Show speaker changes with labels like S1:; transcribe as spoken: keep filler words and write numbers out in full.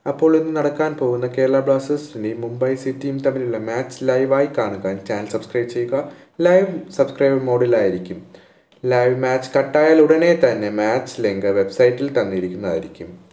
S1: അപ്പോൾ ഇന്ന് നടക്കാൻ പോകുന്ന കേരള ബ്ലാസ്റ്റേഴ്സിൻ്റെയും മുംബൈ സിറ്റിയും തമ്മിലുള്ള മാച്ച് ലൈവായി കാണുക. ചാനൽ സബ്സ്ക്രൈബ് ചെയ്യുക. ലൈവ് സബ്സ്ക്രൈബ് മോഡിലായിരിക്കും. ലൈവ് മാച്ച് കട്ടായാൽ ഉടനെ തന്നെ മാച്ച് ലിങ്ക് വെബ്സൈറ്റിൽ തന്നിരിക്കുന്നതായിരിക്കും.